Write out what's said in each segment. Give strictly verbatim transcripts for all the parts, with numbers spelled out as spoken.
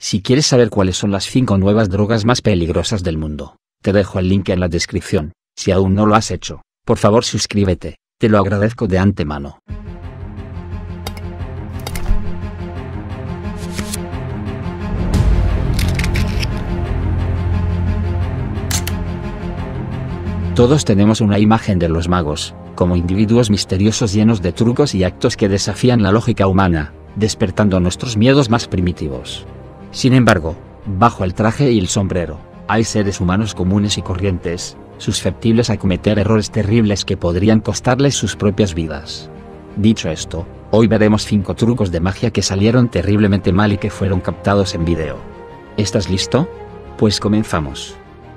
Si quieres saber cuáles son las cinco nuevas drogas más peligrosas del mundo, te dejo el link en la descripción. Si aún no lo has hecho, por favor suscríbete, te lo agradezco de antemano. Todos tenemos una imagen de los magos, como individuos misteriosos llenos de trucos y actos que desafían la lógica humana, despertando nuestros miedos más primitivos. Sin embargo, bajo el traje y el sombrero, hay seres humanos comunes y corrientes, susceptibles a cometer errores terribles que podrían costarles sus propias vidas. Dicho esto, hoy veremos cinco trucos de magia que salieron terriblemente mal y que fueron captados en video. ¿Estás listo? Pues comenzamos.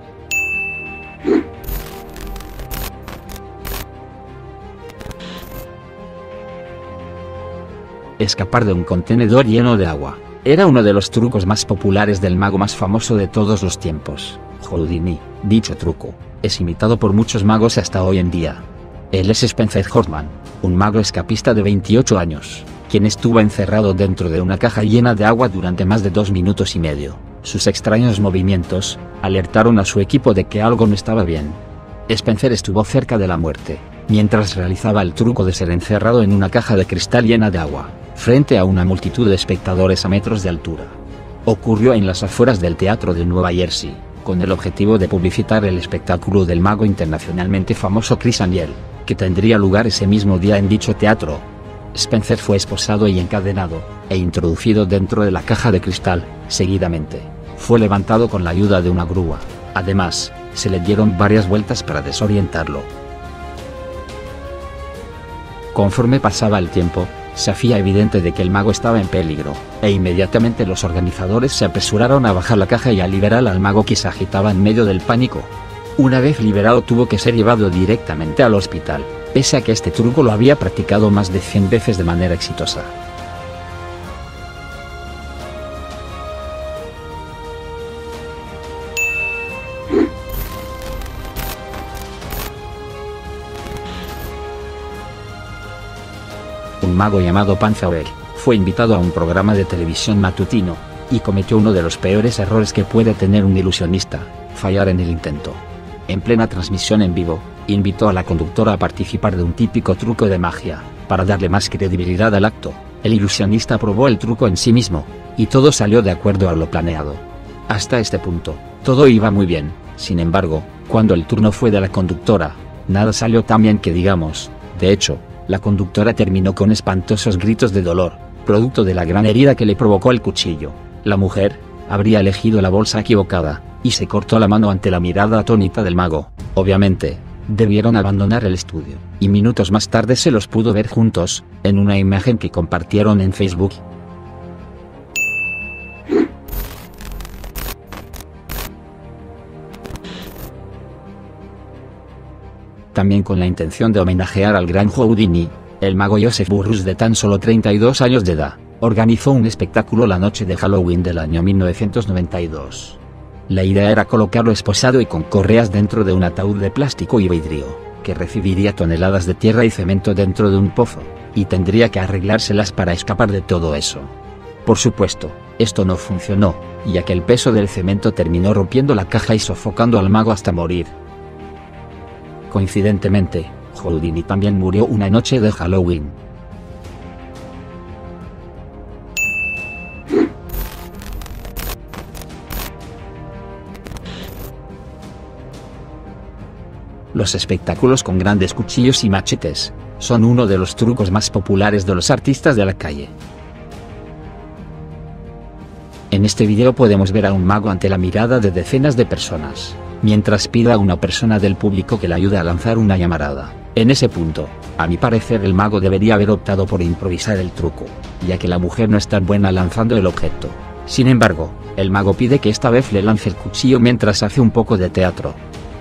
Escapar de un contenedor lleno de agua era uno de los trucos más populares del mago más famoso de todos los tiempos, Houdini. Dicho truco es imitado por muchos magos hasta hoy en día. Él es Spencer Hoffman, un mago escapista de veintiocho años, quien estuvo encerrado dentro de una caja llena de agua durante más de dos minutos y medio. Sus extraños movimientos alertaron a su equipo de que algo no estaba bien. Spencer estuvo cerca de la muerte mientras realizaba el truco de ser encerrado en una caja de cristal llena de agua, frente a una multitud de espectadores a metros de altura. Ocurrió en las afueras del teatro de Nueva Jersey, con el objetivo de publicitar el espectáculo del mago internacionalmente famoso Criss Angel, que tendría lugar ese mismo día en dicho teatro. Spencer fue esposado y encadenado, e introducido dentro de la caja de cristal. Seguidamente, fue levantado con la ayuda de una grúa. Además, se le dieron varias vueltas para desorientarlo. Conforme pasaba el tiempo, se hacía evidente de que el mago estaba en peligro, e inmediatamente los organizadores se apresuraron a bajar la caja y a liberar al mago, que se agitaba en medio del pánico. Una vez liberado, tuvo que ser llevado directamente al hospital, pese a que este truco lo había practicado más de cien veces de manera exitosa. Un mago llamado Panzauer fue invitado a un programa de televisión matutino, y cometió uno de los peores errores que puede tener un ilusionista: fallar en el intento. En plena transmisión en vivo, invitó a la conductora a participar de un típico truco de magia. Para darle más credibilidad al acto, el ilusionista probó el truco en sí mismo, y todo salió de acuerdo a lo planeado. Hasta este punto, todo iba muy bien. Sin embargo, cuando el turno fue de la conductora, nada salió tan bien que digamos. De hecho, la conductora terminó con espantosos gritos de dolor, producto de la gran herida que le provocó el cuchillo. La mujer habría elegido la bolsa equivocada, y se cortó la mano ante la mirada atónita del mago. Obviamente, debieron abandonar el estudio, y minutos más tarde se los pudo ver juntos, en una imagen que compartieron en Facebook. También con la intención de homenajear al gran Houdini, el mago Joseph Burroughs, de tan solo treinta y dos años de edad, organizó un espectáculo la noche de Halloween del año mil novecientos noventa y dos. La idea era colocarlo esposado y con correas dentro de un ataúd de plástico y vidrio, que recibiría toneladas de tierra y cemento dentro de un pozo, y tendría que arreglárselas para escapar de todo eso. Por supuesto, esto no funcionó, ya que el peso del cemento terminó rompiendo la caja y sofocando al mago hasta morir. Coincidentemente, Houdini también murió una noche de Halloween. Los espectáculos con grandes cuchillos y machetes son uno de los trucos más populares de los artistas de la calle. En este video podemos ver a un mago ante la mirada de decenas de personas, mientras pide a una persona del público que le ayude a lanzar una llamarada. En ese punto, a mi parecer, el mago debería haber optado por improvisar el truco, ya que la mujer no es tan buena lanzando el objeto. Sin embargo, el mago pide que esta vez le lance el cuchillo mientras hace un poco de teatro.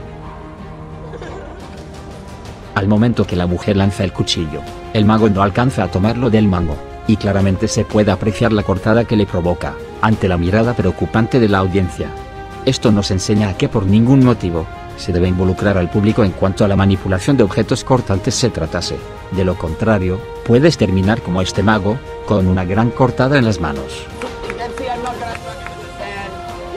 Al momento que la mujer lanza el cuchillo, el mago no alcanza a tomarlo del mango, y claramente se puede apreciar la cortada que le provoca, ante la mirada preocupante de la audiencia. Esto nos enseña a que por ningún motivo se debe involucrar al público en cuanto a la manipulación de objetos cortantes se tratase. De lo contrario, puedes terminar como este mago, con una gran cortada en las manos.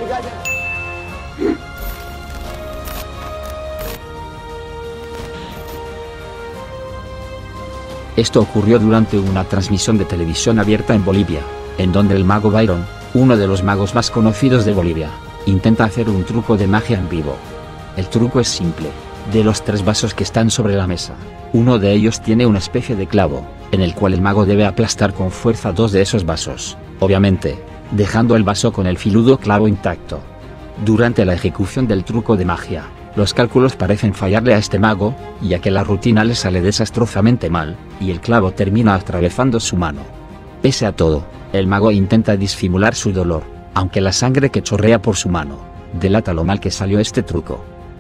Esto ocurrió durante una transmisión de televisión abierta en Bolivia, en donde el mago Byron, uno de los magos más conocidos de Bolivia, intenta hacer un truco de magia en vivo. El truco es simple. De los tres vasos que están sobre la mesa, uno de ellos tiene una especie de clavo, en el cual el mago debe aplastar con fuerza dos de esos vasos, obviamente, dejando el vaso con el filudo clavo intacto. Durante la ejecución del truco de magia, los cálculos parecen fallarle a este mago, ya que la rutina le sale desastrosamente mal, y el clavo termina atravesando su mano. Pese a todo, el mago intenta disimular su dolor, aunque la sangre que chorrea por su mano, delata lo mal que salió este truco.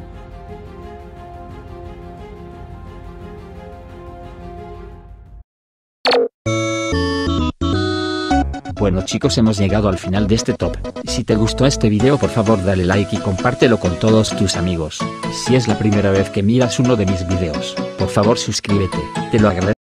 Bueno chicos, hemos llegado al final de este top. Si te gustó este video, por favor dale like y compártelo con todos tus amigos. Si es la primera vez que miras uno de mis videos, por favor suscríbete, te lo agradezco.